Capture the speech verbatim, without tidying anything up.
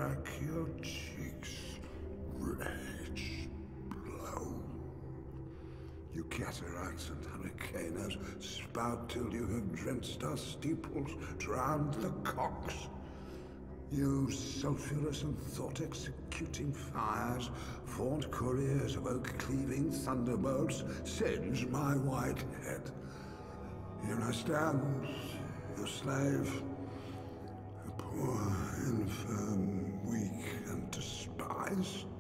crack your cheeks. Rage blow. You cataracts and hurricanes spout till you have drenched our steeples, drowned the cocks. You sulphurous and thought-executing fires, faunt couriers of oak-cleaving thunderbolts, singe my white head. Here I stand, your slave, a poor, infirm, weak, and despised.